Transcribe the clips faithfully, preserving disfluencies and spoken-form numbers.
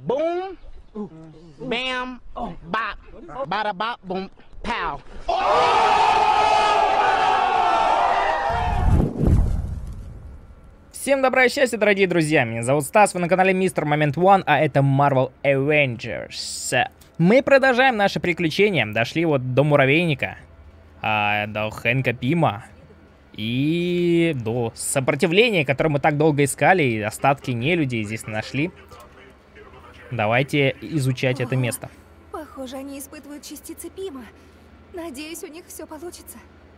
Boom, bam, bop, bada bop, boom, pow. Всем добра и счастья, дорогие друзья. Меня зовут Стас, вы на канале Мистер Момент One, а это Marvel Avengers. Мы продолжаем наши приключения. Дошли вот до муравейника, а, до Хэнка Пима и до сопротивления, которое мы так долго искали, и остатки нелюдей здесь нашли. Давайте изучать это место. Похоже, они испытывают частицы Пима. Надеюсь, у них все получится.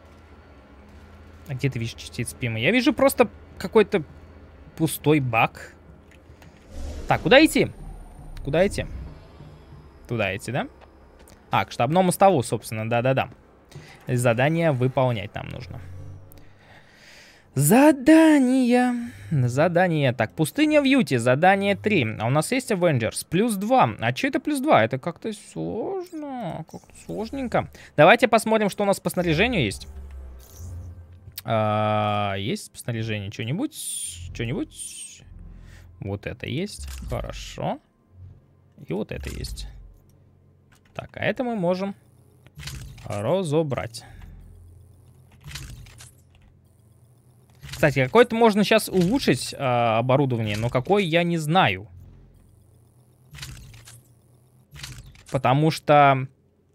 А где ты видишь частицы Пима? Я вижу просто какой-то пустой бак. Так, куда идти? Куда идти? Туда идти, да? А, к штабному столу, собственно, да-да-да. Задание выполнять нам нужно. Задание. Задание. Так, пустыня в Юте. Задание три. А у нас есть Avengers. Плюс два. А что это плюс два? Это как-то сложно. Как-то сложненько. Давайте посмотрим, что у нас по снаряжению есть. А, есть по снаряжению что-нибудь? Что-нибудь? Вот это есть. Хорошо. И вот это есть. Так, а это мы можем разобрать. Кстати, какое-то можно сейчас улучшить а, оборудование, но какое я не знаю. Потому что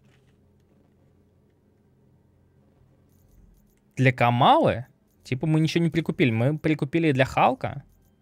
для Камалы, типа, мы ничего не прикупили. Мы прикупили для Халка.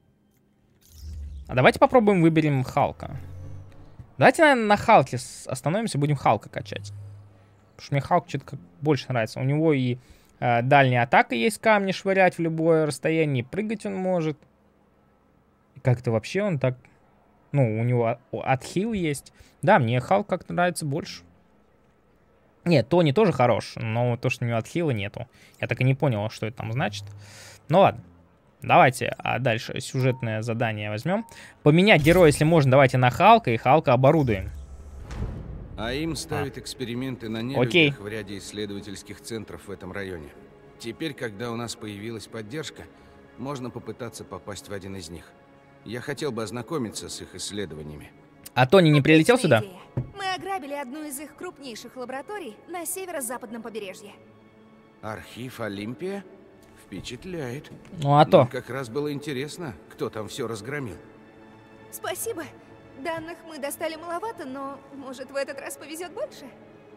А давайте попробуем выберем Халка. Давайте, наверное, на Халке остановимся, будем Халка качать. Потому что мне Халк что-то больше нравится. У него и э, дальняя атака есть, камни швырять в любое расстояние, и прыгать он может. И как-то вообще он так... Ну, у него отхил есть. Да, мне Халк как-то нравится больше. Нет, Тони тоже хорош, но то, что у него отхила нету. Я так и не понял, что это там значит. Ну ладно. Давайте а дальше сюжетное задание возьмем. Поменять героя, если можно, давайте на Халка, и Халка оборудуем. А им ставят а. эксперименты на нелюдях в ряде исследовательских центров в этом районе. Теперь, когда у нас появилась поддержка, можно попытаться попасть в один из них. Я хотел бы ознакомиться с их исследованиями. А Тони не прилетел сюда? Идея. Мы ограбили одну из их крупнейших лабораторий на северо-западном побережье. Архив Олимпия? Впечатляет. Ну а то. Нам как раз было интересно, кто там все разгромил. Спасибо. Данных мы достали маловато, но, может, в этот раз повезет больше?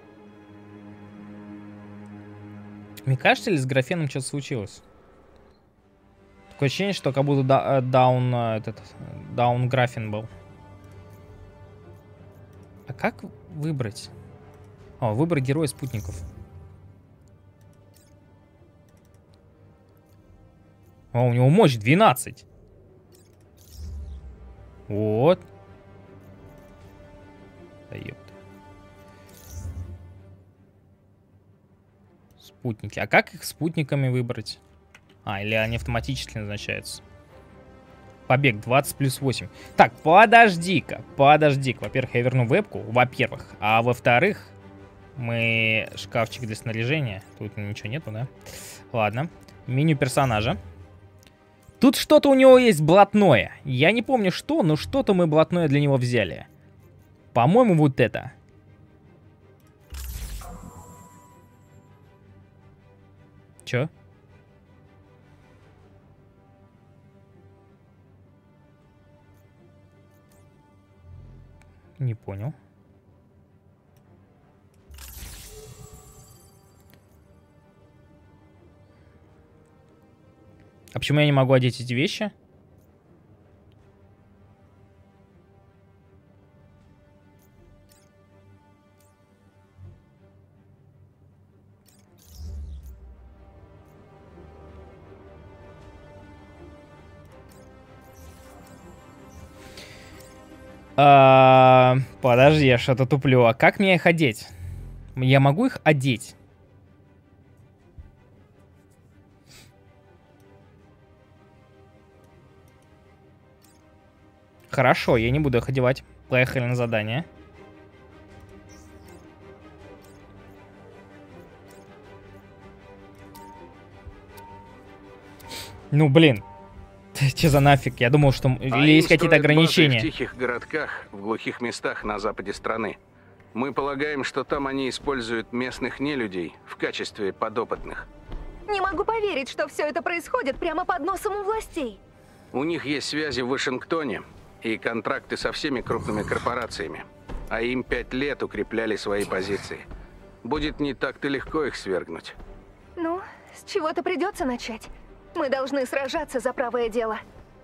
Мне кажется, ли с графеном что-то случилось? Такое ощущение, что как будто да, даун, этот, даун графен был. А как выбрать? О, выбрать героя спутников. О, у него мощь двенадцать. Вот. Да ёпта. Спутники. А как их спутниками выбрать? А, или они автоматически назначаются? Побег двадцать плюс восемь. Так, подожди-ка, подожди-ка. Во-первых, я верну вебку. Во-первых. А во-вторых, мы... Шкафчик для снаряжения. Тут ничего нету, да? Ладно. Меню персонажа. Тут что-то у него есть блатное. Я не помню что, но что-то мы блатное для него взяли. По-моему, вот это. Чё? Не понял. А почему я не могу одеть эти вещи? А, подожди, я что-то туплю. А как мне их одеть? Я могу их одеть? Хорошо, я не буду их одевать. Поехали на задание. Ну, блин. Че за нафиг? Я думал, что... Или есть какие-то ограничения. В тихих городках, в глухих местах на западе страны. Мы полагаем, что там они используют местных нелюдей в качестве подопытных. Не могу поверить, что все это происходит прямо под носом у властей. У них есть связи в Вашингтоне и контракты со всеми крупными корпорациями. А им пять лет укрепляли свои позиции. Будет не так-то легко их свергнуть. Ну, с чего-то придется начать. Мы должны сражаться за правое дело.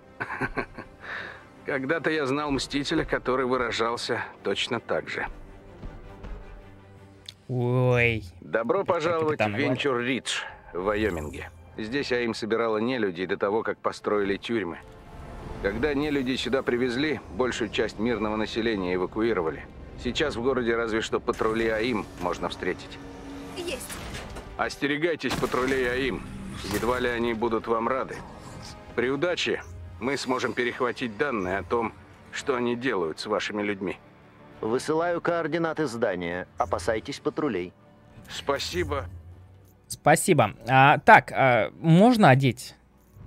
Когда-то я знал Мстителя, который выражался точно так же. Ой. Добро пожаловать в Говорит. Венчур-Ридж в Вайоминге. Здесь АИМ собирала нелюдей до того, как построили тюрьмы. Когда нелюдей сюда привезли, большую часть мирного населения эвакуировали. Сейчас в городе разве что патрули АИМ можно встретить. Есть. Остерегайтесь патрулей АИМ. Едва ли они будут вам рады. При удаче мы сможем перехватить данные о том, что они делают с вашими людьми. Высылаю координаты здания. Опасайтесь патрулей. Спасибо. Спасибо. А, так, а, можно одеть?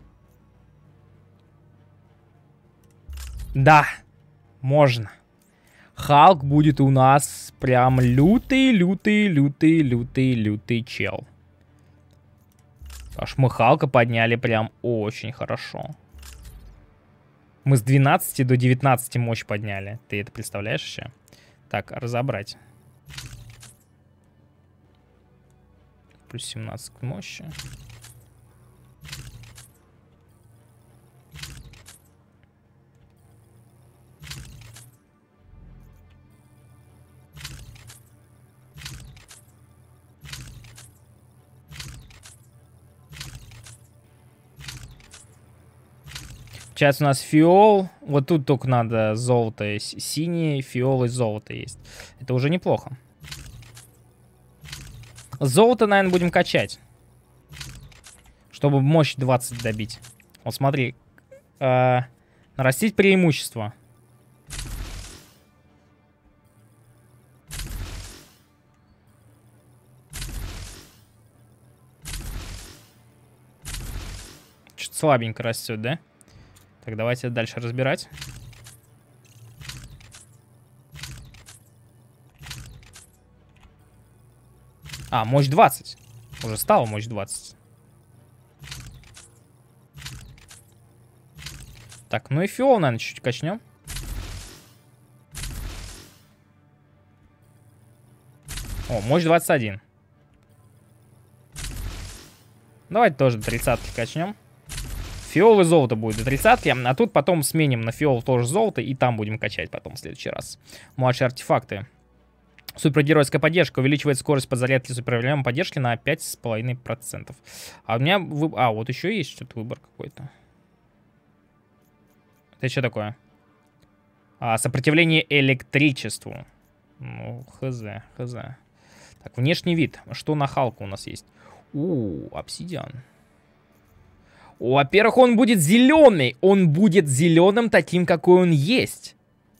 Да, можно. Халк будет у нас прям лютый, лютый, лютый, лютый, лютый чел. Аж мы Халка подняли прям очень хорошо. Мы с двенадцати до девятнадцати мощь подняли. Ты это представляешь еще? Так, разобрать. Плюс семнадцать к мощи. Сейчас у нас фиол. Вот тут только надо золото. Синий, фиол и золото есть. Это уже неплохо. Золото, наверное, будем качать. Чтобы мощь двадцать добить. Вот смотри. Э, нарастить преимущество. Что-то слабенько растет, да? Так, давайте дальше разбирать. А, мощь двадцать. Уже стала мощь двадцать. Так, ну и фиол, наверное, чуть-чуть качнем. О, мощь двадцать один. Давайте тоже до тридцатки качнем. Фиол и золото будет до тридцатки, а тут потом сменим на фиол тоже золото, и там будем качать потом в следующий раз. Младшие артефакты. Супергеройская поддержка увеличивает скорость подзарядки супервременной поддержки на пять с половиной процентов. А у меня... Вы... А, вот еще есть что-то выбор какой-то. Это что такое? А, сопротивление электричеству. Ну, хз, хз. Так, внешний вид. Что на Халку у нас есть? У, обсидиан. Во-первых, он будет зеленый. Он будет зеленым таким, какой он есть.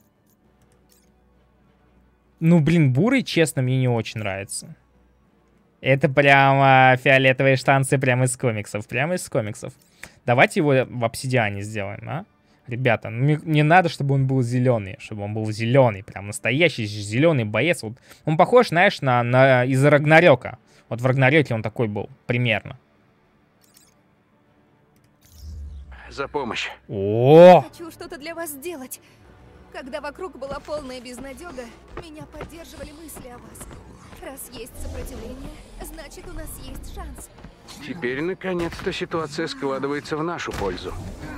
Ну, блин, бурый, честно, мне не очень нравится. Это прямо фиолетовые штанцы прямо из комиксов. Прямо из комиксов. Давайте его в обсидиане сделаем, а? Ребята, ну, мне, не надо, чтобы он был зеленый. Чтобы он был зеленый. Прям настоящий зеленый боец. Вот, он похож, знаешь, на, на из Рагнарёка. Вот в Рагнарёке он такой был, примерно. За помощь. О! Хочу что-то для вас сделать. Когда вокруг была полная безнадега, меня поддерживали мысли о вас. Раз есть сопротивление, значит, у нас есть шанс. Теперь, наконец-то, ситуация складывается в нашу пользу.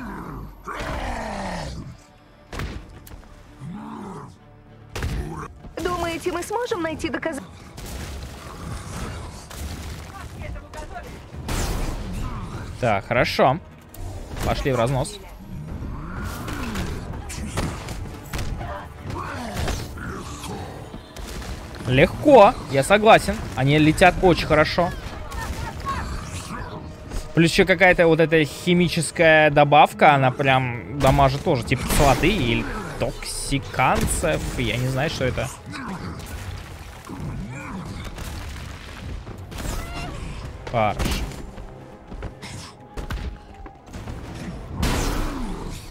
Думаете, мы сможем найти доказательства? Так, хорошо. Пошли в разнос. Легко, я согласен. Они летят очень хорошо. Плюс еще какая-то вот эта химическая добавка, она прям дамажит тоже, типа кислоты или токсиканцев. Я не знаю, что это. Хорошо.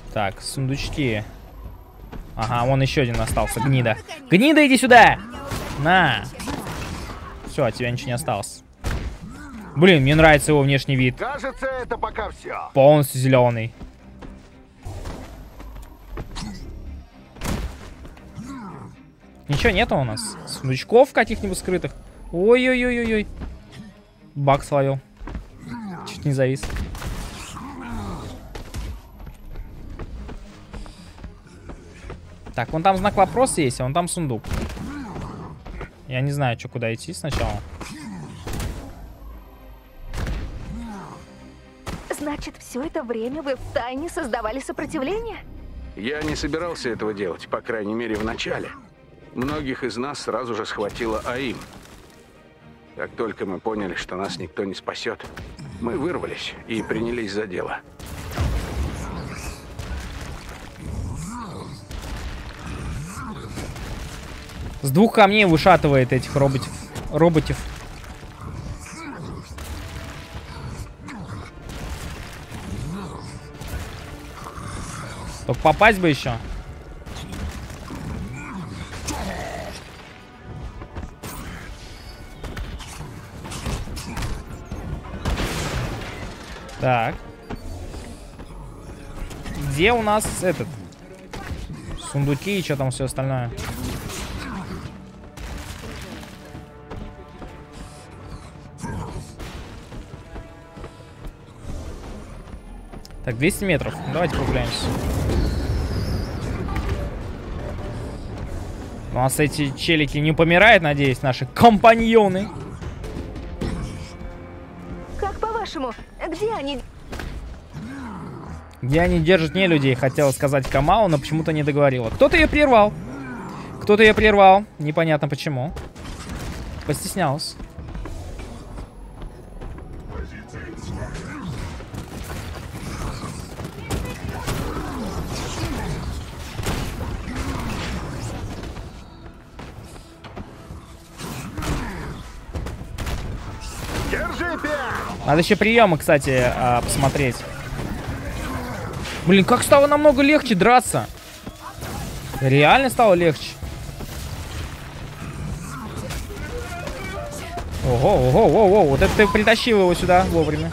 Так, сундучки. Ага, вон еще один остался, гнида. Гнида, иди сюда! На! Все, от тебя ничего не осталось. Блин, мне нравится его внешний вид. Кажется, это пока все. Полностью зеленый. Ничего нету у нас. Сундучков каких-нибудь скрытых. Ой-ой-ой-ой-ой. Баг словил. Чуть не завис. Так, вон там знак вопроса есть, а вон там сундук. Я не знаю, что куда идти сначала. Значит, все это время вы втайне создавали сопротивление? Я не собирался этого делать, по крайней мере, в начале. Многих из нас сразу же схватила АИМ. Как только мы поняли, что нас никто не спасет, мы вырвались и принялись за дело. С двух камней вышатывает этих роботов. Роботов. Только попасть бы еще. Так. Где у нас этот? Сундуки и что там все остальное? Так, двести метров. Давайте прогуляемся. У нас эти челики не помирают, надеюсь, наши компаньоны. Как по-вашему, где они? Где они держат не людей, хотела сказать Камау, но почему-то не договорила. Кто-то ее прервал. Кто-то ее прервал. Непонятно почему. Постеснялась. Надо еще приемы, кстати, посмотреть. Блин, как стало намного легче драться. Реально стало легче. Ого, ого, ого, ого. Вот это ты притащил его сюда вовремя.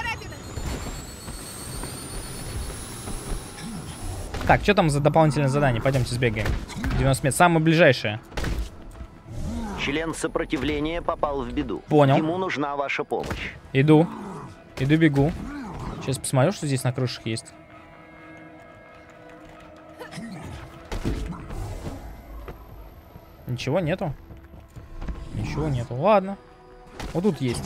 Так, что там за дополнительное задание? Пойдемте сбегаем. девяносто метров. Самое ближайшее. Член сопротивления попал в беду. Понял. Ему нужна ваша помощь. Иду. Иду, бегу. Сейчас посмотрю, что здесь на крышах есть. Ничего нету. Ничего нету. Ладно. Вот тут есть.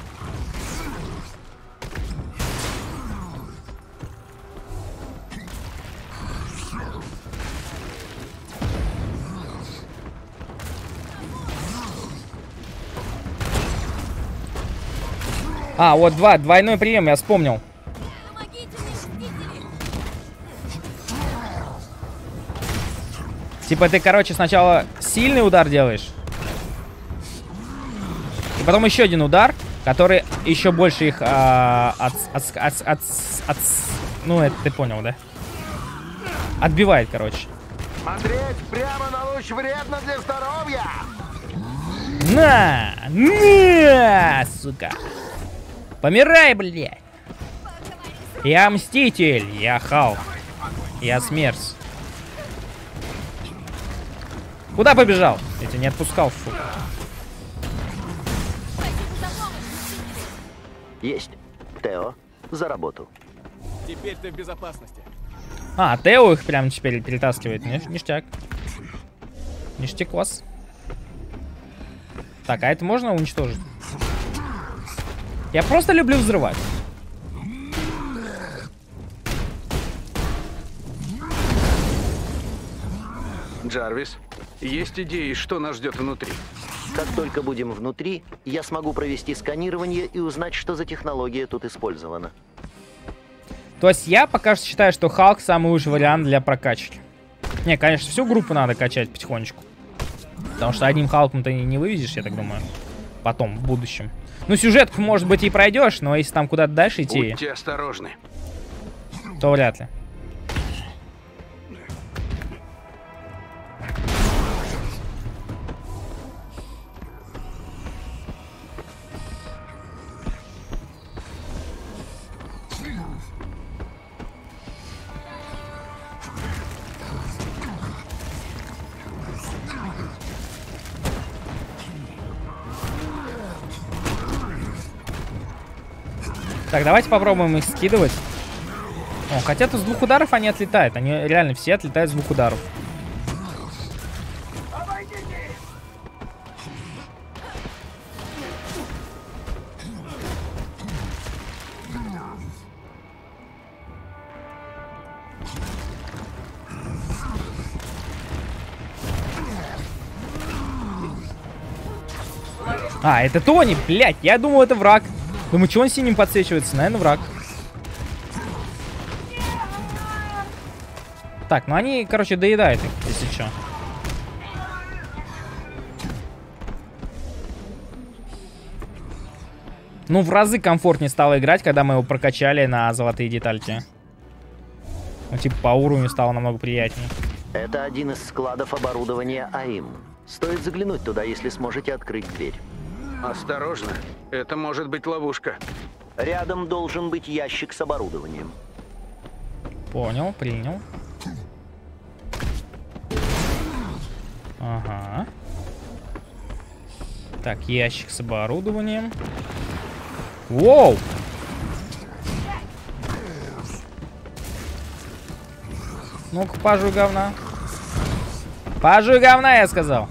А, вот два, двойной прием, я вспомнил. Типа ты, короче, сначала сильный удар делаешь. И потом еще один удар, который еще больше их а, от, от, от, от, от... Ну, это ты понял, да? Отбивает, короче. Смотреть прямо на луч вредно для здоровья. На! На, сука! Помирай, блядь! Я Мститель, я Халк, я Смерть. Куда побежал? Я тебя не отпускал, фу. Есть. Тео, за работу. Теперь ты в безопасности. А, Тео их прям теперь перетаскивает. Ниш ништяк. Ништякос. Так, а это можно уничтожить? Я просто люблю взрывать. Джарвис, есть идеи, что нас ждет внутри? Как только будем внутри, я смогу провести сканирование и узнать, что за технология тут использована. То есть я пока что считаю, что Халк самый лучший вариант для прокачки. Не, конечно, всю группу надо качать потихонечку. Потому что одним Халком ты не вывезешь, я так думаю. Потом, в будущем. Ну, сюжетку, может быть, и пройдешь, но если там куда-то дальше идти... Будьте осторожны. То вряд ли. Так, давайте попробуем их скидывать. О, хотя тут с двух ударов они отлетают. Они реально все отлетают с двух ударов. А, это Тони, блядь, я думал, это враг. Думаю, что он синим подсвечивается? Наверное, враг. Так, ну они, короче, доедают их, если что. Ну, в разы комфортнее стало играть, когда мы его прокачали на золотые детальки. Ну, типа, по уровню стало намного приятнее. Это один из складов оборудования АИМ. Стоит заглянуть туда, если сможете открыть дверь. Осторожно, это может быть ловушка. Рядом должен быть ящик с оборудованием. Понял, принял. Ага. Так, ящик с оборудованием. Воу! Ну-ка, пожуй говна. Пожуй говна, я сказал.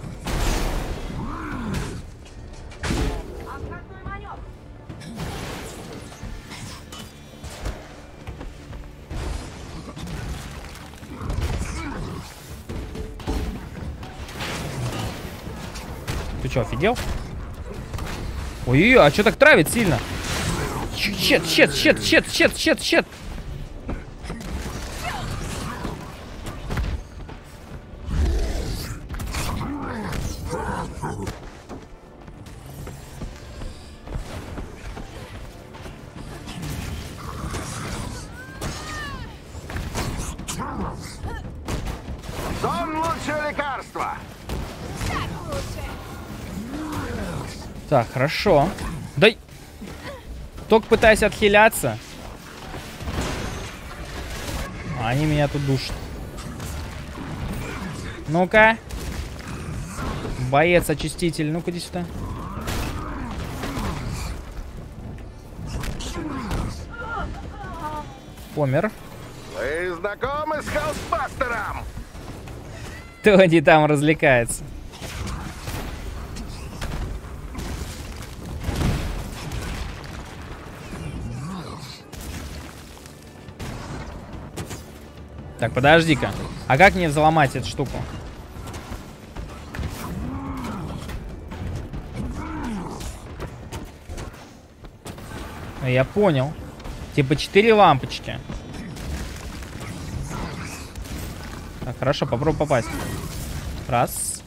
Ты что, офигел? Ой-ой-ой, а что так травит сильно? Щет, щет, щет, щет, щет, щет, щет. Сон лучшее лекарство. Так, хорошо. Дай. Только пытаюсь отхиляться. А они меня тут душат. Ну-ка. Боец-очиститель. Ну-ка, иди сюда. Помер. Вы знакомы с Хаусбастером? Тони там развлекается. Так, подожди-ка. А как мне взломать эту штуку? Я понял. Типа четыре лампочки. Так, хорошо, попробуй попасть. Раз.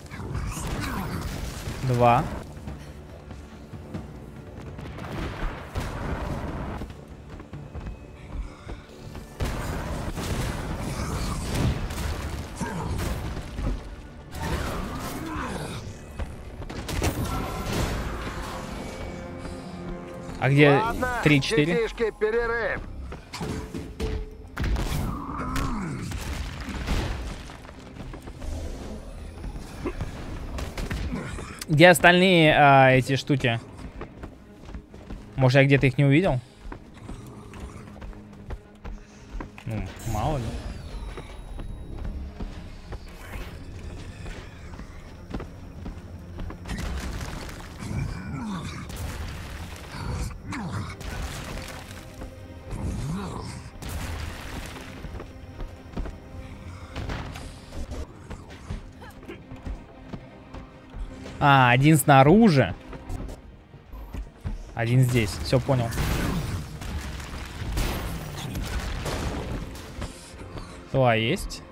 Два. А где три-четыре? Детишки, перерыв. Где остальные а, эти штуки? Может, я где-то их не увидел? Ну, мало ли. А, один снаружи. Один здесь. Все, понял. Два есть.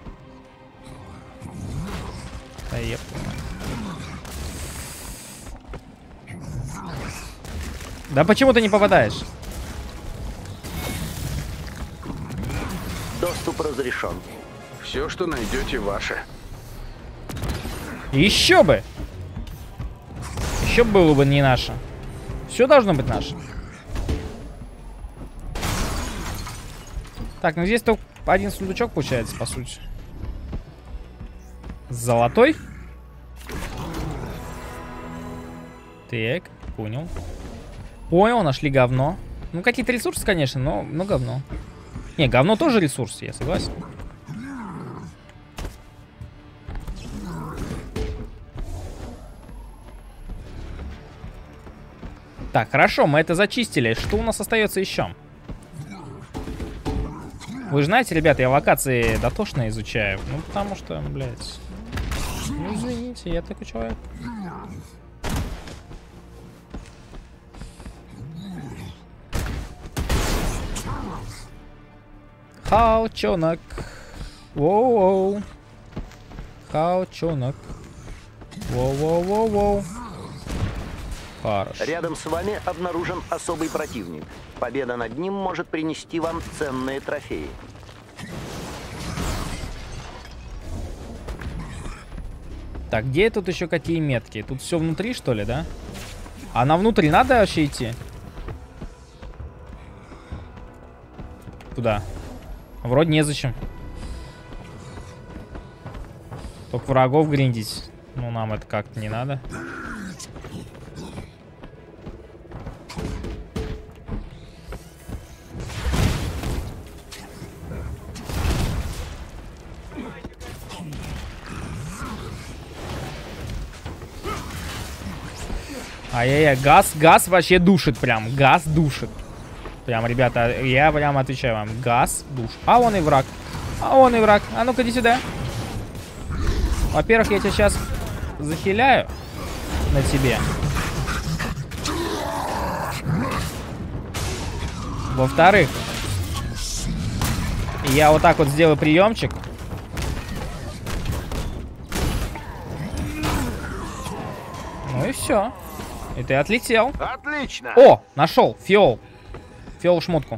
Да, я понял. Да почему ты не попадаешь? Доступ разрешен. Все, что найдете, ваше. Еще бы! Еще было бы не наше. Все должно быть наше. Так, ну здесь только один сундучок получается, по сути. Золотой. Так, понял. Понял, нашли говно. Ну, какие-то ресурсы, конечно, но, но говно. Не, говно тоже ресурс, я согласен. Так, хорошо, мы это зачистили. Что у нас остается еще? Вы же знаете, ребята, я локации дотошно изучаю. Ну, потому что, блядь... Ну, извините, я такой человек. Халчонок. Воу-воу. Халчонок. Воу-воу-воу-воу. Хорошо. Рядом с вами обнаружен особый противник. Победа над ним может принести вам ценные трофеи. Так, где тут еще какие метки? Тут все внутри, что ли, да? А на внутрь надо вообще идти? Куда? Вроде незачем. Только врагов гриндить. Ну, нам это как-то не надо. Ай-яй-яй, газ, газ вообще душит прям. Газ душит. Прям, ребята, я прям отвечаю вам. Газ душит. А он и враг. А он и враг. А ну-ка, иди сюда. Во-первых, я тебя сейчас захиляю на тебе. Во-вторых, я вот так вот сделаю приемчик. Ну и все. И ты отлетел. Отлично. О, нашел. Фиол. Фиол шмотку.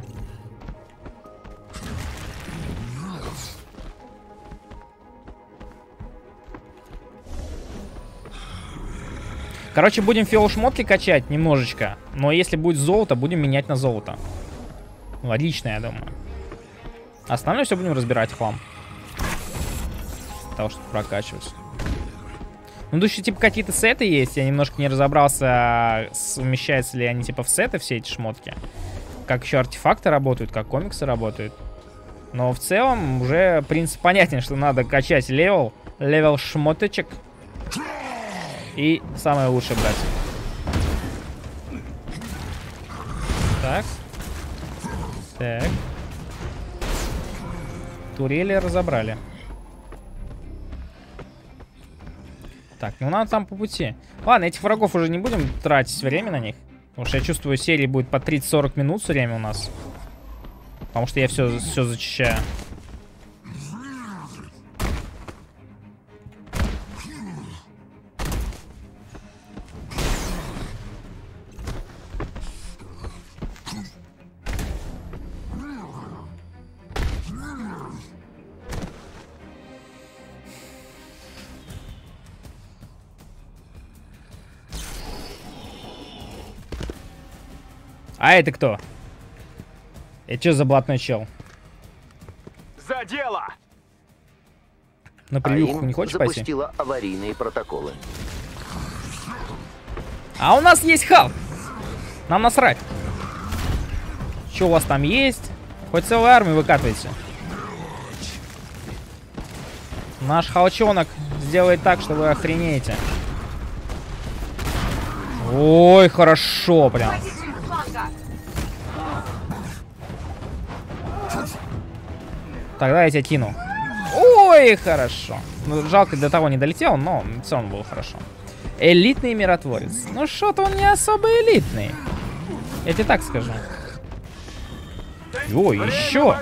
Короче, будем фиол шмотки качать немножечко. Но если будет золото, будем менять на золото. Логично, я думаю. Остальное все будем разбирать хлам. Для того, чтобы прокачиваться. Ну, тут еще, типа, какие-то сеты есть. Я немножко не разобрался, совмещаются ли они, типа, в сеты все эти шмотки. Как еще артефакты работают, как комиксы работают. Но в целом уже принцип понятен, что надо качать левел. Левел шмоточек. И самое лучшее брать. Так. Так. Турели разобрали. Так, ну надо там по пути. Ладно, этих врагов уже не будем тратить время на них. Потому что я чувствую, серии будет по тридцать-сорок минут все время у нас. Потому что я все, все зачищаю. А это кто? Это что за блатной чел? За дело! На прививку не хочешь пойти? Запустила аварийные протоколы. А у нас есть Халк. Нам насрать. Что у вас там есть? Хоть целую армию выкатывайте. Наш Халчонок сделает так, что вы охренеете. Ой, хорошо прям. Тогда я тебя кину. Ой, хорошо. Ну, жалко, до того не долетел, но все равно было хорошо. Элитный миротворец. Ну, что-то он не особо элитный. Я тебе так скажу. Ой, еще.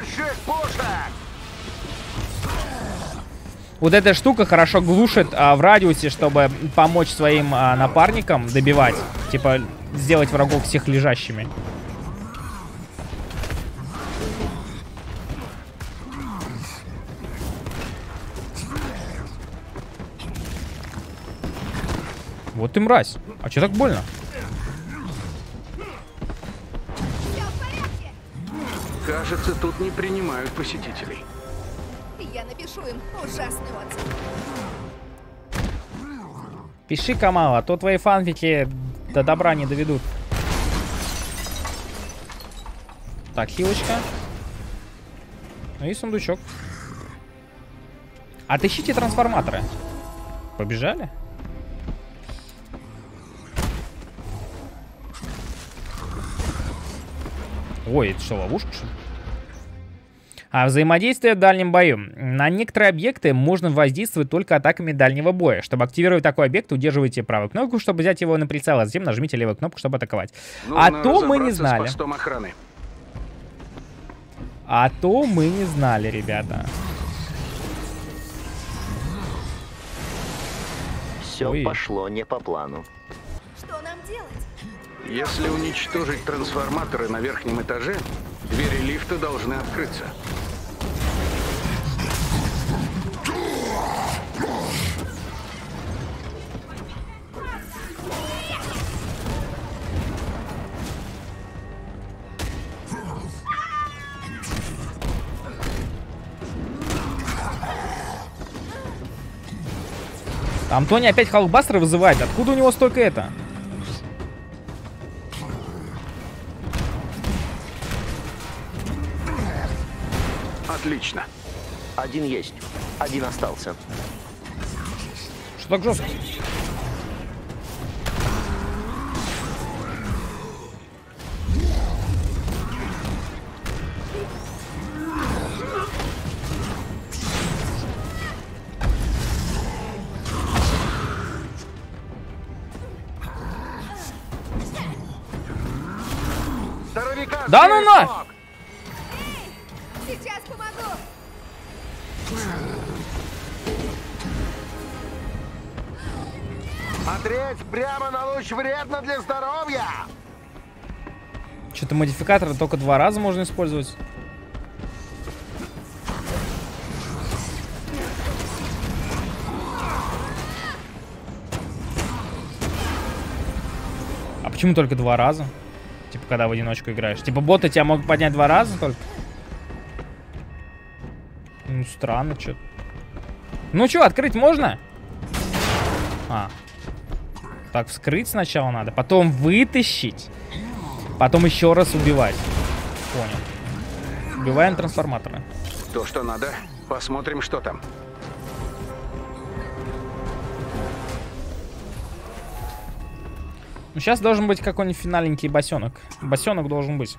Вот эта штука хорошо глушит а, в радиусе, чтобы помочь своим а, напарникам добивать. Типа, сделать врагов всех лежащими. Вот ты мразь. А что так больно? Кажется, тут не принимают посетителей. Я напишу им ужасный отзыв. Пиши, Камал, а то твои фанфики до добра не доведут. Так, хилочка. Ну и сундучок. Отыщите трансформаторы. Побежали? Ой, это что, ловушка, что ли? А взаимодействие в дальнем бою. На некоторые объекты можно воздействовать только атаками дальнего боя. Чтобы активировать такой объект, удерживайте правую кнопку, чтобы взять его на прицел, а затем нажмите левую кнопку, чтобы атаковать. А то мы не знали. А то мы не знали, ребята. Все Ой. пошло не по плану. Что нам делать? Если уничтожить трансформаторы на верхнем этаже, двери лифта должны открыться. Там Тони опять Халкбастера вызывает. Откуда у него столько это? Отлично. Один есть. Один остался. Что так жестко? Да ну на! Сейчас помогу. Смотреть прямо на луч вредно для здоровья. Что-то модификаторы только два раза можно использовать. А почему только два раза? Типа, когда в одиночку играешь. Типа, боты тебя могут поднять два раза только? Ну, странно, что-то. Ну, что, открыть можно? А. Так, вскрыть сначала надо. Потом вытащить. Потом еще раз убивать. Понял. Убиваем трансформаторы. То, что надо. Посмотрим, что там. Ну, сейчас должен быть какой-нибудь финаленький босенок. Босенок должен быть.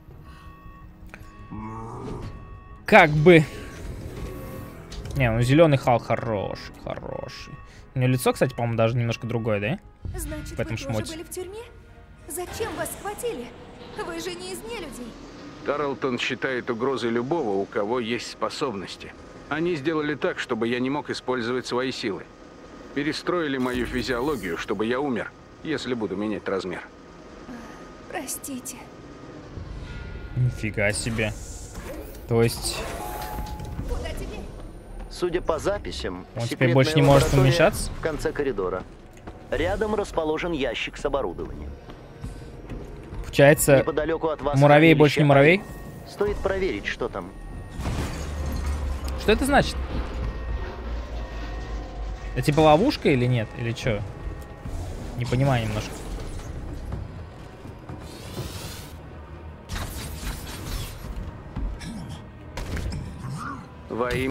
Как бы. Не, ну зеленый Халк хороший, хороший. У него лицо, кстати, по-моему, даже немножко другое, да? Значит, в этом вы шмоте. тоже были в тюрьме? Зачем вас схватили? Вы же не из нелюдей. Тарлтон считает угрозой любого, у кого есть способности. Они сделали так, чтобы я не мог использовать свои силы. Перестроили мою физиологию, чтобы я умер, если буду менять размер. Простите. Нифига себе. То есть... Куда тебе? Судя по записям, он теперь больше не может вмешаться? В конце коридора. Рядом расположен ящик с оборудованием. Получается, неподалеку от вас муравей больше не муравей? Стоит проверить, что там. Что это значит? Это типа ловушка или нет? Или что? Не понимаю немножко. Во имя...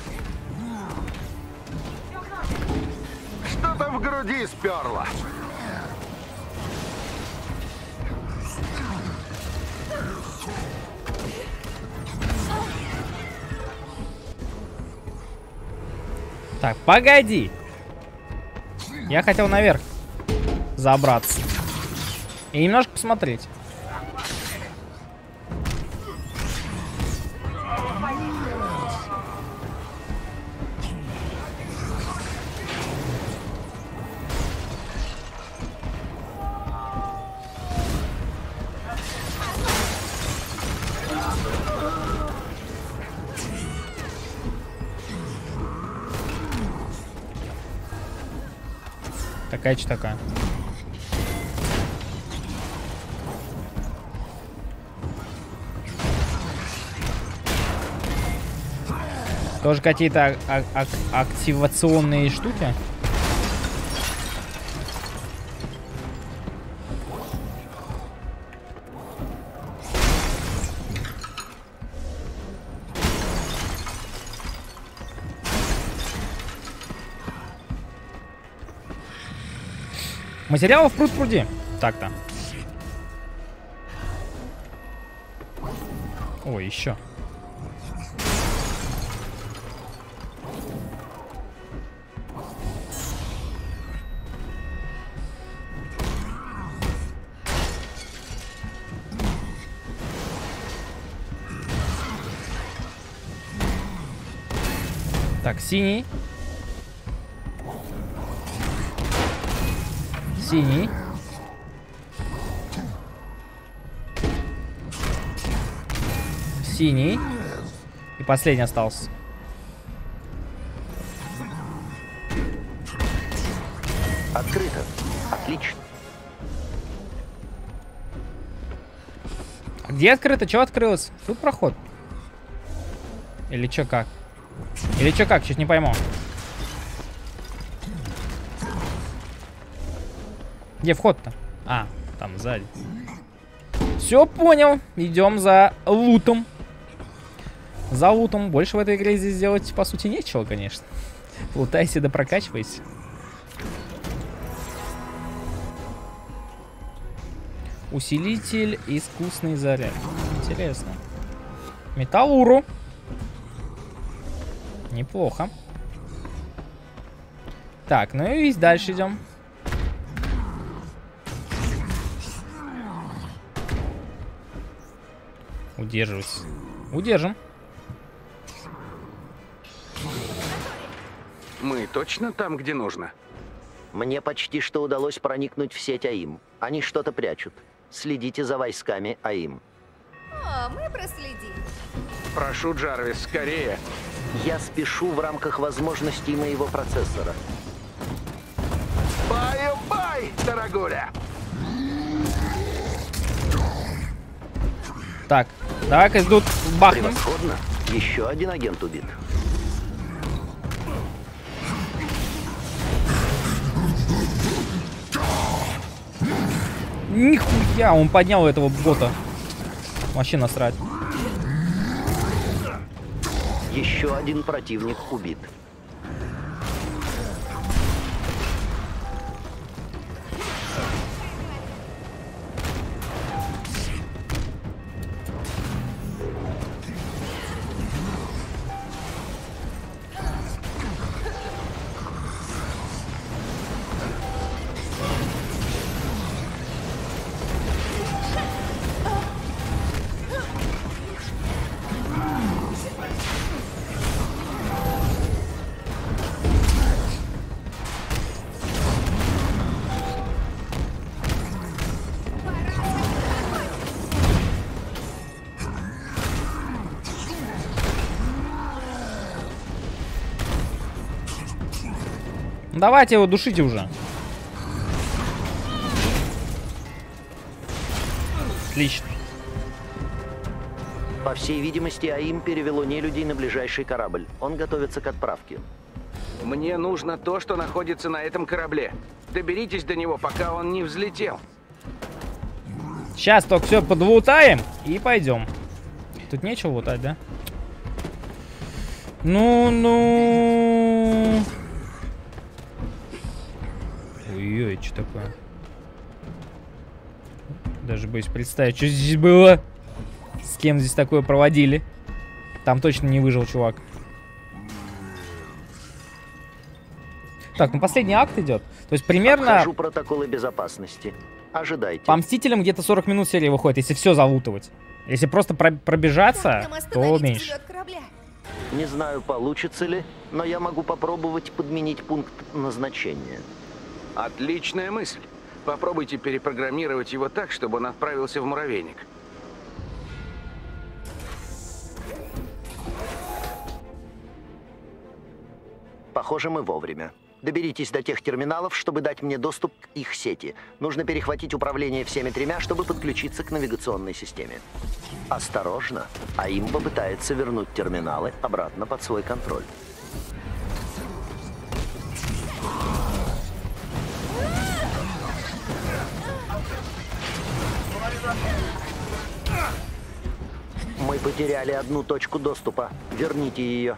Что там в груди сперло? Так, погоди. Я хотел наверх забраться. И немножко посмотреть. Такая че такая. Тоже какие-то а а а активационные штуки. Материалов пруд-пруди. Так-то. Ой, еще. Так, синий. Синий. Синий. И последний остался. Открыто. Отлично. А где открыто? Чего открылось? Тут проход. Или чё как? Или чё как? Чуть не пойму. Где вход-то? А, там сзади. Все понял. Идем за лутом. За лутом. Больше в этой игре здесь сделать, по сути, нечего, конечно. Лутайся да прокачивайся. Усилитель, искусный заряд. Интересно. Металлуру. Неплохо. Так, ну и дальше идем. Удерживайся. Удержим. Мы точно там, где нужно? Мне почти что удалось проникнуть в сеть АИМ. Они что-то прячут. Следите за войсками АИМ. О, мы проследим. Прошу, Джарвис, скорее. Я спешу в рамках возможностей моего процессора. Баю-бай, дорогуля! Так, давай-ка ждут бахнем. Превосходно. Еще один агент убит. Нихуя, он поднял этого бота. Вообще насрать. Еще один противник убит. Давайте его душите уже. Отлично. По всей видимости, АИМ перевело нелюдей на ближайший корабль. Он готовится к отправке. Мне нужно то, что находится на этом корабле. Доберитесь до него, пока он не взлетел. Сейчас только все подлутаем и пойдем. Тут нечего лутать, да? Ну-ну. Ой-ой, что такое? Даже боюсь представить, что здесь было. С кем здесь такое проводили. Там точно не выжил чувак. Так, ну последний акт идет. То есть примерно... Обхожу протоколы безопасности. Ожидайте. По Мстителям где-то сорок минут серии выходит, если все залутывать. Если просто про пробежаться, то меньше. Не знаю, получится ли, но я могу попробовать подменить пункт назначения. Отличная мысль. Попробуйте перепрограммировать его так, чтобы он отправился в муравейник. Похоже, мы вовремя. Доберитесь до тех терминалов, чтобы дать мне доступ к их сети. Нужно перехватить управление всеми тремя, чтобы подключиться к навигационной системе. Осторожно, АИМ попытается вернуть терминалы обратно под свой контроль. Мы потеряли одну точку доступа. Верните ее.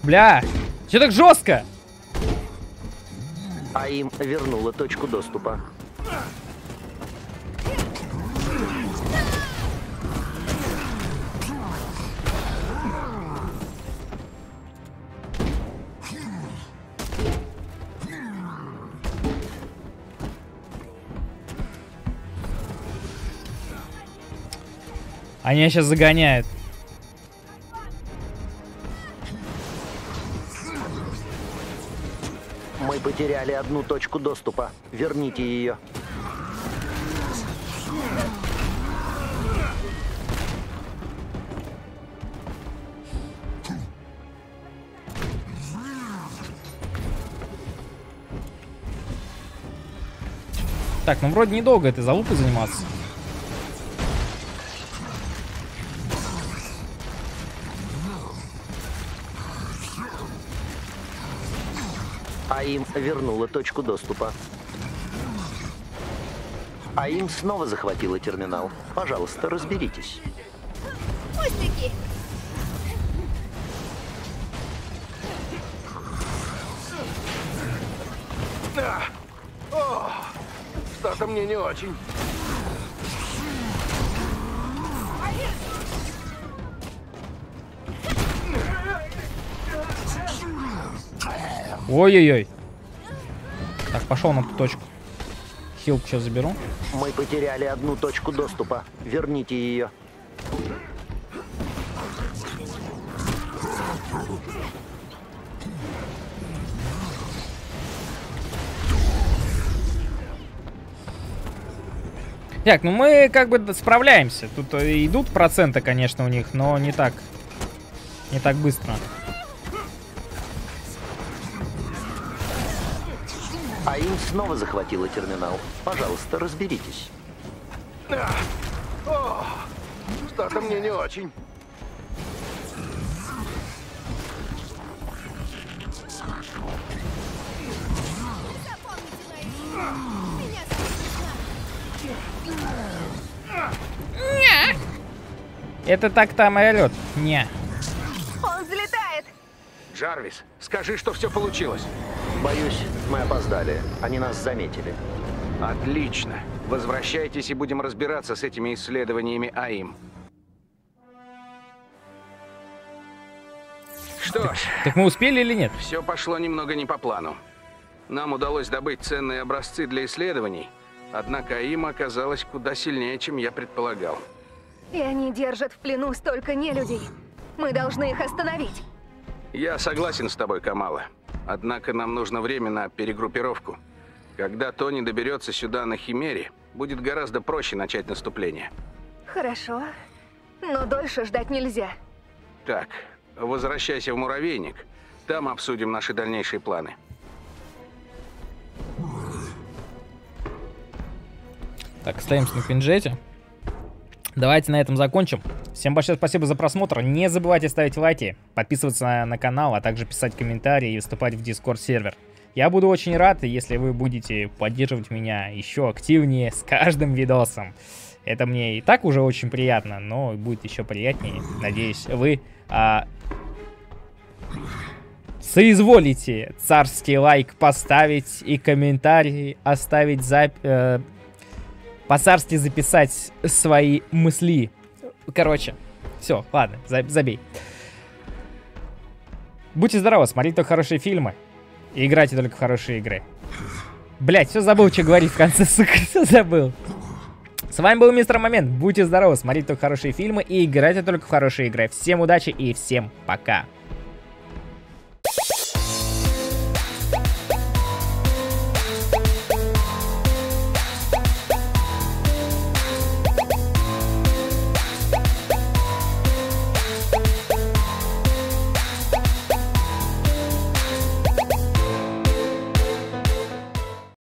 Бля, че так жестко? АИМ вернула точку доступа. Они меня сейчас загоняют. Мы потеряли одну точку доступа. Верните ее. Так, ну вроде недолго этой залупой заниматься. АИМ вернула точку доступа. АИМ снова захватила терминал. Пожалуйста, разберитесь. Пустяки. А! О, что-то мне не очень. Ой-ой-ой. Так, пошел на ту точку. Хилку сейчас заберу. Мы потеряли одну точку доступа. Верните ее. Так, ну мы как бы справляемся. Тут идут проценты, конечно, у них, но не так. Не так быстро. АИМ снова захватила терминал. Пожалуйста, разберитесь. А! О, что-то мне не очень. Это так там орёт. Не. Он взлетает. Джарвис, скажи, что все получилось. Боюсь, мы опоздали. Они нас заметили. Отлично. Возвращайтесь и будем разбираться с этими исследованиями АИМ. Что ж, Так мы успели или нет? все пошло немного не по плану. Нам удалось добыть ценные образцы для исследований, однако АИМ оказалась куда сильнее, чем я предполагал. И они держат в плену столько нелюдей. Мы должны их остановить. Я согласен с тобой, Камала. Однако нам нужно время на перегруппировку. Когда Тони доберется сюда на Химере, будет гораздо проще начать наступление. Хорошо, но дольше ждать нельзя. Так, возвращайся в муравейник. Там обсудим наши дальнейшие планы. Так, остаемся на Квинджете. Давайте на этом закончим. Всем большое спасибо за просмотр. Не забывайте ставить лайки, подписываться на, на канал, а также писать комментарии и вступать в Discord сервер. Я буду очень рад, если вы будете поддерживать меня еще активнее с каждым видосом. Это мне и так уже очень приятно, но будет еще приятнее. Надеюсь, вы а, соизволите царский лайк поставить и комментарий оставить за... Э, по-царски записать свои мысли. Короче, все, ладно, забей. Будьте здоровы, смотрите только хорошие фильмы. И играйте только в хорошие игры. Блять, все забыл, что говорить в конце, сука, все забыл. С вами был Мистер Момент. Будьте здоровы, смотрите только хорошие фильмы и играйте только в хорошие игры. Всем удачи и всем пока.